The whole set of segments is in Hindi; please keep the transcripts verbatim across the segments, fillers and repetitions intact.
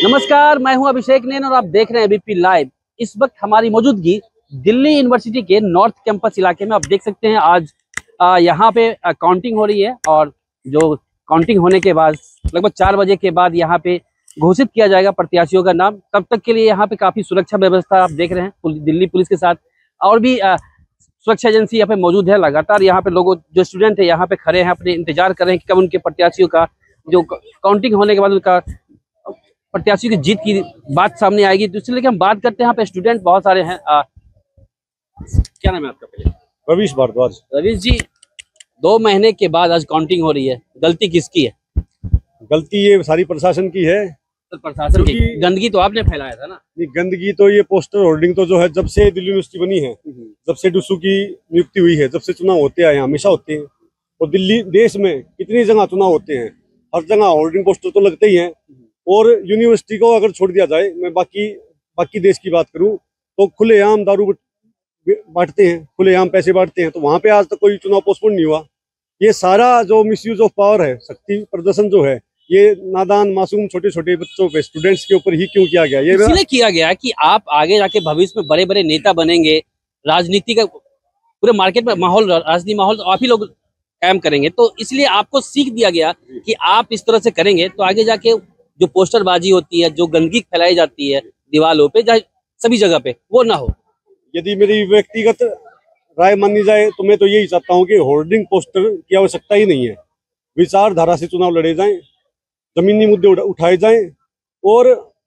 नमस्कार, मैं हूं अभिषेक नैन और आप देख रहे हैं एबीपी लाइव। इस वक्त हमारी मौजूदगी दिल्ली यूनिवर्सिटी के नॉर्थ कैंपस इलाके में। आप देख सकते हैं आज यहाँ पे काउंटिंग हो रही है और जो काउंटिंग होने के बाद लगभग चार बजे के बाद यहाँ पे घोषित किया जाएगा प्रत्याशियों का नाम। तब तक के लिए यहाँ पे काफी सुरक्षा व्यवस्था आप देख रहे हैं, दिल्ली पुलिस के साथ और भी सुरक्षा एजेंसी यहाँ पे मौजूद है। लगातार यहाँ पे लोगों जो स्टूडेंट है यहाँ पे खड़े हैं, अपने इंतजार कर रहे हैं कि कब उनके प्रत्याशियों का जो काउंटिंग होने के बाद उनका प्रत्याशियों की जीत की बात सामने आएगी। तो इसलिए हम बात करते हैं, यहाँ पे स्टूडेंट बहुत सारे हैं। आ, क्या नाम है आपका? पहले रवीश भारद्वाज। रवीश जी, दो महीने के बाद आज काउंटिंग हो रही है, गलती किसकी है? गलती ये सारी प्रशासन की है। तो प्रशासन की गंदगी तो आपने फैलाया था ना? गंदगी तो ये पोस्टर होर्डिंग तो जो है जब से दिल्ली यूनिवर्सिटी बनी है, जब से डुसू की नियुक्ति हुई है, जब से चुनाव होते आए हमेशा होते हैं। और दिल्ली देश में कितनी जगह चुनाव होते हैं, हर जगह होर्डिंग पोस्टर तो लगते ही हैं। और यूनिवर्सिटी को अगर छोड़ दिया जाए, मैं बाकी बाकी देश की बात करूं तो खुलेआम दारू बांटते हैं, खुलेआम पैसे बांटते हैं, तो वहां पे आज तक कोई चुनाव पोस्टपोन नहीं हुआ। ये सारा जो मिसयूज ऑफ पावर है, शक्ति प्रदर्शन जो है, ये नादान मासूम छोटे छोटे बच्चों पे, स्टूडेंट्स के ऊपर ही क्यों किया गया? ये इसलिए किया गया कि आप आगे जाके भविष्य में बड़े बड़े नेता बनेंगे, राजनीति का पूरे मार्केट में माहौल, राजनीति माहौल तो आप ही लोग कायम करेंगे। तो इसलिए आपको सीख दिया गया कि आप इस तरह से करेंगे तो आगे जाके जो पोस्टरबाजी होती है, जो गंदगी फैलाई जाती है दीवारों पे, सभी जगह पे, वो ना हो। यदि मेरी व्यक्तिगत राय मानी जाए तो मैं तो यही चाहता हूं कि होर्डिंग पोस्टर की आवश्यकता ही नहीं है। विचारधारा से चुनाव लड़े जाएं, जमीनी मुद्दे उठाए जाएं और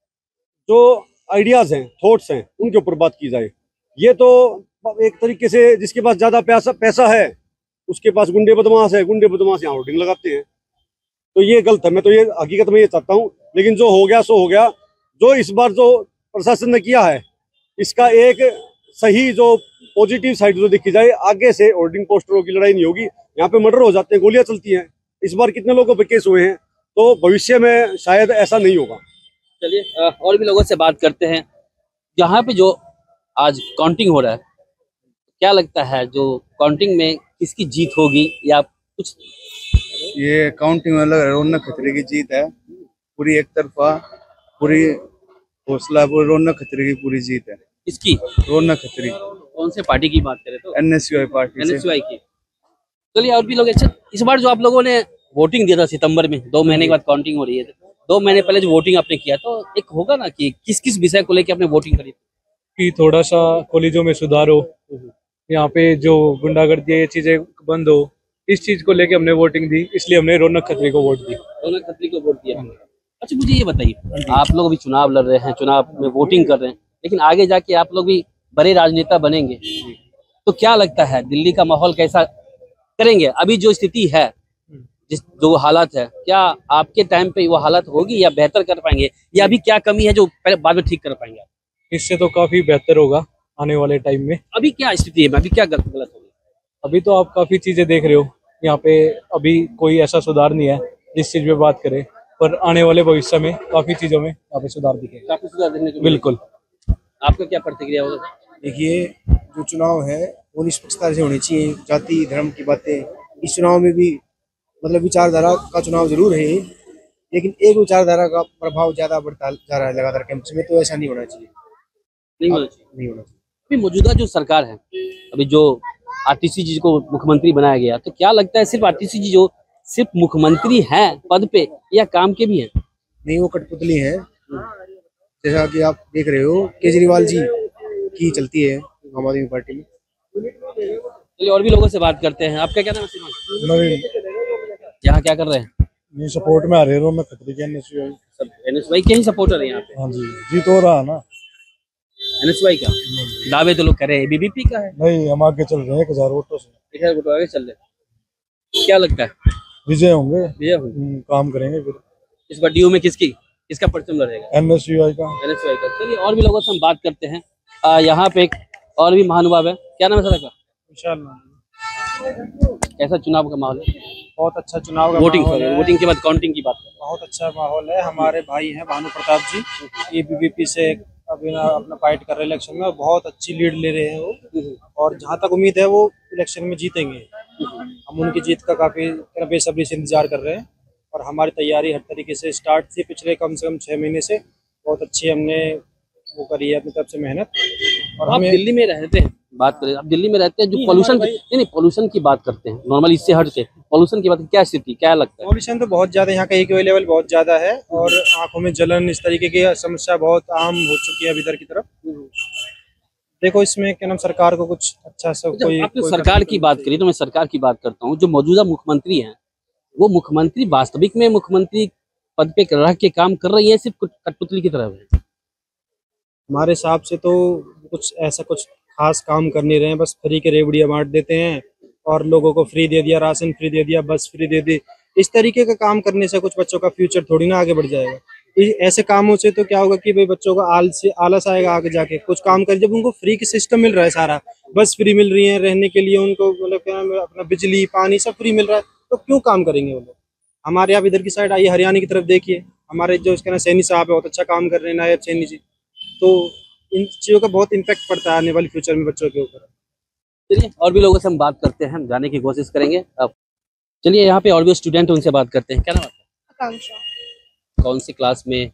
जो आइडियाज हैं, थॉट्स हैं, उनके ऊपर बात की जाए। ये तो एक तरीके से जिसके पास ज्यादा पैसा पैसा है उसके पास गुंडे बदमाश है, गुंडे बदमाश यहाँ होर्डिंग लगाते हैं। तो ये गलत है। मैं तो ये हकीकत में ये चाहता हूँ, लेकिन जो हो गया सो हो गया। जो इस बार जो प्रशासन ने किया है, इसका एक सही जो पॉजिटिव साइड जो देखी जाए, आगे से होर्डिंग पोस्टरों की लड़ाई नहीं होगी। यहाँ पे मर्डर हो जाते हैं, गोलियां चलती हैं, इस बार कितने लोगों पे केस हुए हैं, तो भविष्य में शायद ऐसा नहीं होगा। चलिए और भी लोगों से बात करते हैं। यहाँ पे जो आज काउंटिंग हो रहा है, क्या लगता है जो काउंटिंग में किसकी जीत होगी या कुछ? ये काउंटिंग में लग रहा है रौनक खत्री की जीत है, पूरी एक तरफा, पूरी हौसला, पूरी रौनक खत्री की पूरी जीत है। इसकी रौनक खत्री कौन से पार्टी की बात करें तो? एनएसयूआई पार्टी से। एनएसयूआई की। चलिए और भी लोग। अच्छा, इस बार जो आप लोगों ने वोटिंग दिया था सितंबर में, दो महीने के बाद काउंटिंग हो रही है, दो महीने पहले जो वोटिंग आपने किया तो एक होगा ना कि किस किस विषय को लेकर आपने वोटिंग करी? कि थोड़ा सा कॉलेजों में सुधार हो, यहाँ पे जो गुंडागर्दी है ये चीजें बंद हो, इस चीज को लेके हमने वोटिंग दी, इसलिए हमने रौनक खत्री को वोट दी। रौनक खत्री को वोट दिया। अच्छा, मुझे ये बताइए, आप लोग अभी चुनाव लड़ रहे हैं, चुनाव में वोटिंग कर रहे हैं, लेकिन आगे जाके आप लोग भी बड़े राजनेता बनेंगे, तो क्या लगता है दिल्ली का माहौल कैसा करेंगे? अभी जो स्थिति है, जिस जो हालात है, क्या आपके टाइम पे वो हालात होगी या बेहतर कर पाएंगे, या अभी क्या कमी है जो पहले बाद में ठीक कर पाएंगे? इससे तो काफी बेहतर होगा आने वाले टाइम में। अभी क्या स्थिति है, अभी क्या गलत गलत होगी? अभी तो आप काफी चीजें देख रहे हो, यहाँ पे अभी कोई ऐसा सुधार नहीं है जिस चीज पे बात करें, पर आने वाले भविष्य में काफी चीजों में यहाँ पे सुधार दिखेगा। काफी सुधार देखने को बिल्कुल। आपका क्या प्रतिक्रिया होगा? देखिए, जो चुनाव है वो निष्पक्षता से होनी चाहिए। जाति धर्म की बातें इस चुनाव में भी, मतलब विचारधारा का चुनाव जरूर है, लेकिन एक विचारधारा का प्रभाव ज्यादा बढ़ता जा रहा है लगातार कैंपस में, तो ऐसा नहीं होना चाहिए। नहीं होना चाहिए नहीं होना चाहिए। अभी मौजूदा जो सरकार है, अभी जो आतिशी जी को मुख्यमंत्री बनाया गया, तो क्या लगता है सिर्फ आतिशी जी जो सिर्फ मुख्यमंत्री हैं पद पे, या काम के भी हैं? नहीं, वो कठपुतली हैं। जैसा कि आप देख रहे हो, केजरीवाल जी की चलती है आम आदमी पार्टी में। चलिए और भी लोगों से बात करते हैं। आपका क्या नाम है? यहाँ क्या कर रहे हैं? ये सपोर्ट में आ रहे हो, मैं खतरे के एनएसयूआई सब एनएसयूआई के ही सपोर्टर है यहाँ पे। हाँ जी, जीत हो रहा है ना एनएसयूआई का। दावे तो लोग कर रहे हैं बीबीपी का है। नहीं, हम आगे चल रहे हैं एक हजार वोटों से। एक हजार वोटों आगे चल रहे हैं। क्या लगता है विजय होंगे? विजय होंगे। काम करेंगे फिर। इस बार डीयू में किसकी किसका परचम लड़ेगा? एनएसयूआई का। एनएसयूआई का। चलिए और भी लोगों से हम बात करते हैं। यहाँ पे एक और भी महानुभाव है। क्या नाम है सर का? कैसा चुनाव का माहौल है? बहुत अच्छा चुनाव का वोटिंग माहौल है। वोटिंग के बाद काउंटिंग की बात करें, बहुत अच्छा माहौल है। हमारे भाई हैं भानु प्रताप जी, ये बीबीपी से अभी अपना फाइट कर रहे हैं इलेक्शन में, और बहुत अच्छी लीड ले रहे हैं वो, और जहाँ तक उम्मीद है वो इलेक्शन में जीतेंगे। हम उनकी जीत का काफी बेसब्री से इंतजार कर रहे हैं, और हमारी तैयारी हर तरीके से स्टार्ट थी पिछले कम से कम छः महीने से, बहुत अच्छी हमने वो करी है अपनी तरफ से मेहनत। और आप हमें दिल्ली में रहते हैं, बात करें आप दिल्ली में रहते हैं, जो नहीं, पोल्यूशन हमारे की नहीं नहीं पोल्यूशन की बात करते हैं नॉर्मली, इससे हट के पोल्यूशन की बात, क्या स्थिति क्या लगता है? पॉल्यूशन तो बहुत ज़्यादा यहाँ का एक्यू लेवल बहुत ज़्यादा है और आंखों में जलन इस तरीके की समस्या बहुत आम हो चुकी है अभी इधर की तरफ। देखो इसमें क्या नाम सरकार को कुछ अच्छा सा जब कोई आपने कोई सरकार कदम की उठाना बात चाहिए। करी तो मैं सरकार की बात करता हूँ। जो मौजूदा मुख्यमंत्री हैं वो मुख्यमंत्री वास्तविक में मुख्यमंत्री पद पे रह के काम कर रही है, सिर्फ कठपुतली की तरह है? हमारे हिसाब से तो कुछ ऐसा कुछ खास काम कर नहीं रहे हैं, बस फ्री के रेवड़ियाँ बांट देते हैं और लोगों को फ्री दे दिया, राशन फ्री दे दिया, बस फ्री दे दी। इस तरीके का काम करने से कुछ बच्चों का फ्यूचर थोड़ी ना आगे बढ़ जाएगा। इस- ऐसे कामों से तो क्या होगा कि भाई बच्चों को आलस आलस आएगा आगे जाके कुछ काम कर, जब उनको फ्री की सिस्टम मिल रहा है, सारा बस फ्री मिल रही है रहने के लिए उनको, मतलब क्या नाम है, अपना बिजली पानी सब फ्री मिल रहा है, तो क्यों काम करेंगे वो लोग? हमारे आप इधर की साइड आइए, हरियाणा की तरफ देखिए, हमारे जो इसका ना सैनी साहब है बहुत अच्छा काम कर रहे हैं, नायब सैनी जी। तो इन चीज़ों का बहुत इम्पैक्ट पड़ता है आने वाले फ्यूचर में बच्चों के ऊपर। चलिए और भी लोगों से हम बात करते हैं, हम जाने की कोशिश करेंगे। अब चलिए यहाँ पे और भी स्टूडेंट उनसे बात करते हैं। क्या नाम है आपका? आकांक्षा। कौन सी क्लास में?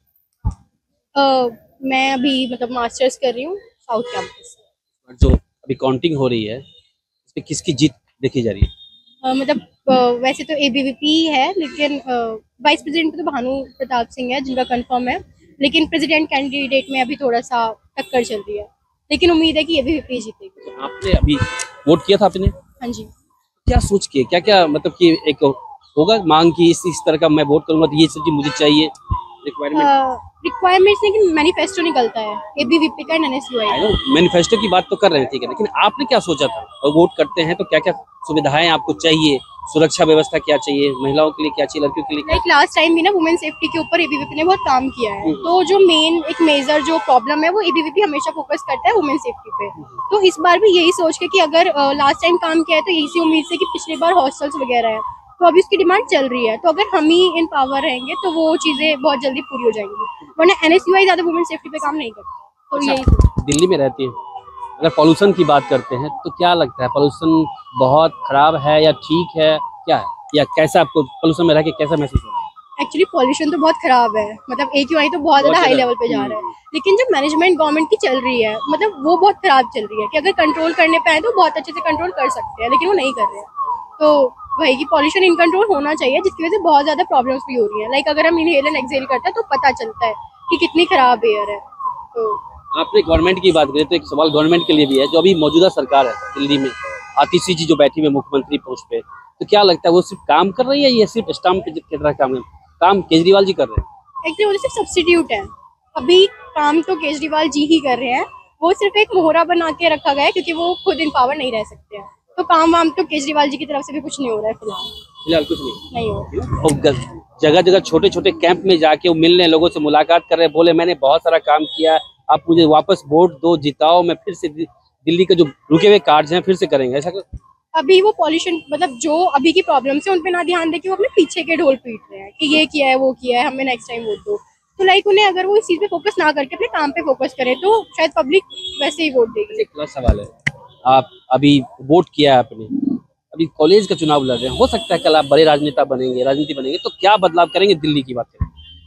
अ, मैं अभी मतलब मास्टर्स कर रही हूँ साउथ कैंपस से। जो अभी काउंटिंग हो रही है इस पे किसकी जीत देखी जा रही है? अ, मतलब अ, वैसे तो एबीवीपी है, लेकिन वाइस प्रेसिडेंट तो भानु प्रताप सिंह है जिनका कंफर्म है, लेकिन प्रेसिडेंट कैंडिडेट में अभी थोड़ा सा टक्कर चल रही है, लेकिन उम्मीद है कि एबीवीपी जीतेगी। आपने अभी वोट किया था आपने? हाँ जी। क्या सोच के, क्या क्या मतलब कि एक होगा मांग की इस इस तरह का मैं वोट करूंगा तो ये सब चीज मुझे चाहिए, रिक्वायरमेंट? रिक्वायरमेंट्स लेकिन मैनिफेस्टो निकलता है एबीवीपी का, एनएसयूआई आई का। नो मैनिफेस्टो की बात तो कर रहे हैं, ठीक है, लेकिन आपने क्या सोचा था? और वोट करते हैं तो क्या क्या सुविधाएं आपको चाहिए, सुरक्षा व्यवस्था क्या चाहिए, महिलाओं के लिए क्या चाहिए, लड़कियों के लिए क्या? लाइक लास्ट टाइम भी ना वुमेन सेफ्टी के ऊपर एबीवीपी ने बहुत काम किया है, हम्म। तो जो मेन एक मेजर जो प्रॉब्लम है वो एबीवीपी हमेशा फोकस करता है वुमेन सेफ्टी पे। तो इस बार भी यही सोच के कि अगर लास्ट टाइम काम किया है तो इसी उम्मीद से कि पिछली बार हॉस्टल्स वगैरह है तो अभी उसकी डिमांड चल रही है, तो अगर हम ही इन पावर रहेंगे तो वो चीजें बहुत जल्दी पूरी हो जाएंगी, वरना एनएसयूआई ज्यादा वुमेन सेफ्टी पे काम नहीं करता। तो यही सोच। दिल्ली में रहती है, अगर पॉल्यूशन की बात करते हैं तो क्या लगता है, पॉल्यूशन बहुत खराब है या ठीक है, क्या है, या कैसा आपको पॉल्यूशन में रह के कैसा महसूस हो रहा है? एक्चुअली पॉल्यूशन तो बहुत खराब है, मतलब एक्यूआई तो बहुत ज्यादा हाई लेवल पे जा रहा है, लेकिन जो मैनेजमेंट गवर्नमेंट की चल रही है मतलब वो बहुत खराब चल रही है कि अगर कंट्रोल करने पे आए तो बहुत अच्छे से कंट्रोल कर सकते हैं, लेकिन वो नहीं कर रहे हैं। तो वही कि पॉल्यूशन इन कंट्रोल होना चाहिए, जिसकी वजह से बहुत ज्यादा प्रॉब्लम्स भी हो रही है। लाइक अगर हम इनहेल एंड एक्सहेल करते हैं तो पता चलता है कि कितनी खराब एयर है। तो आपने गवर्नमेंट की बात करी तो एक सवाल गवर्नमेंट के लिए भी है, जो अभी मौजूदा सरकार है दिल्ली में, आतिशी जी जो बैठी हुई है मुख्यमंत्री पोस्ट पे, तो क्या लगता है वो सिर्फ काम कर रही है या सिर्फ स्टाम्प की तरह काम है? काम केजरीवाल जी कर रहे हैं? एक्चुअली वो सिर्फ सब्सिट्यूट है, अभी काम तो केजरीवाल जी ही कर रहे हैं, वो सिर्फ एक मोहरा बना के रखा गया है क्योंकि वो खुद इन पावर नहीं रह सकते हैं, तो काम वाम तो केजरीवाल जी की तरफ से भी कुछ नहीं हो रहा है फिलहाल। फिलहाल कुछ नहीं। नहीं हो रहा। और जगह जगह छोटे छोटे कैंप में जाके वो मिल रहे हैं, लोगों से मुलाकात कर रहे हैं, बोले मैंने बहुत सारा काम किया, आप मुझे वापस वोट दो, जिताओ, मैं फिर से दि- दिल्ली के जो रुके हुए कार्य हैं फिर से करेंगे, ऐसा कर... अभी वो पॉल्यूशन मतलब जो अभी की प्रॉब्लम्स है उन पे ना ध्यान दे के वो अपने पीछे के ढोल पीट रहे हैं कि ये किया है वो किया है, हमें नेक्स्ट टाइम वोट दो। तो लाइक उन्हें अगर वो इस चीज पे फोकस ना करके अपने काम पे फोकस करे तो शायद पब्लिक वैसे ही वोट देगी। एक प्लस सवाल है, आप अभी वोट किया है आपने, अभी कॉलेज का चुनाव लड़ रहे हैं, हो सकता है कल आप बड़े राजनेता बनेंगे, राजनीति बनेंगे, तो क्या बदलाव करेंगे दिल्ली की बात करें?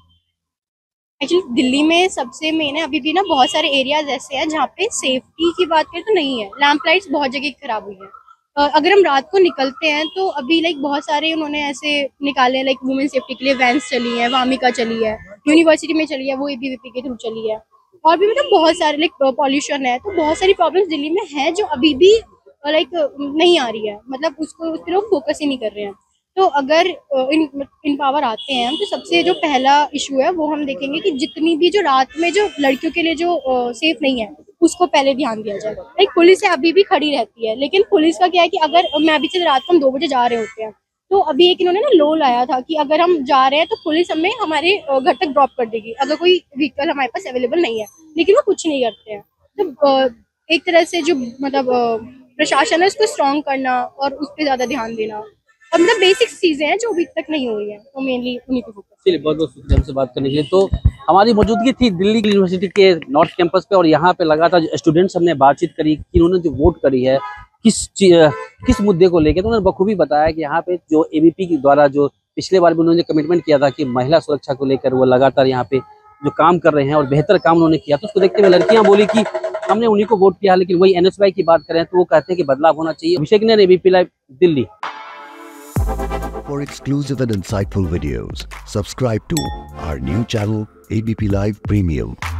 एक्चुअली दिल्ली में सबसे मेन है अभी भी ना बहुत सारे एरियाज ऐसे हैं जहाँ पे सेफ्टी की बात करें तो नहीं है, लैंप लाइट्स बहुत जगह खराब हुई है। अ, अगर हम रात को निकलते हैं तो अभी लाइक बहुत सारे उन्होंने ऐसे निकाले हैं, लाइक वुमेन सेफ्टी के लिए वैन्स चली है, वामिका चली है, यूनिवर्सिटी में चली है, वो एबीवीपी के थ्रू चली है, और भी मतलब बहुत सारे लाइक पॉल्यूशन है, तो बहुत सारी प्रॉब्लम्स दिल्ली में है जो अभी भी लाइक नहीं आ रही है, मतलब उसको उस पर लोग फोकस ही नहीं कर रहे हैं। तो अगर अ, इन इन पावर आते हैं हम तो सबसे जो पहला इशू है वो हम देखेंगे कि जितनी भी जो रात में जो लड़कियों के लिए जो सेफ नहीं है उसको पहले ध्यान दिया जाए। लाइक पुलिस है अभी भी खड़ी रहती है, लेकिन पुलिस का क्या है कि अगर मैं अभी से रात को हम दो बजे जा रहे होते हैं तो अभी एक इन्होंने ना लो लाया था कि अगर हम जा रहे हैं तो पुलिस हमें हमारे अ, घर तक ड्रॉप कर देगी अगर कोई व्हीकल हमारे पास अवेलेबल नहीं है, लेकिन वो कुछ नहीं करते हैं। तो अ, एक तरह से जो मतलब अ, प्रशासन है उसको स्ट्रॉन्ग करना और उस पर ज्यादा ध्यान देना, और मतलब बेसिक चीजें हैं जो अभी तक नहीं हो रही है, तो मेनली उन्हीं पे फोकस। चलिए बहुत बहुत शुक्रिया हमसे बात करने के लिए। तो हमारी मौजूदगी थी दिल्ली यूनिवर्सिटी के नॉर्थ कैंपस पे और यहाँ पे लगातार स्टूडेंट्स हमने बातचीत करी कि उन्होंने जो वोट करी है किस ची- किस मुद्दे को लेकर, तो उन्होंने बखूबी बताया कि यहाँ पे जो एबीपी के द्वारा जो पिछले बार भी उन्होंने कमिटमेंट किया था कि महिला सुरक्षा को लेकर वो लगातार यहाँ पे जो काम कर रहे हैं और बेहतर काम उन्होंने किया, तो उसको देखते हुए लड़कियां बोली कि हमने उन्हीं को वोट किया। लेकिन वही एनएसवाई की बात करें तो वो कहते हैं कि बदलाव होना चाहिए। Abhishek Nain, ABP live, Delhi. For exclusive and insightful videos, subscribe to our new channel A B P Live Premium.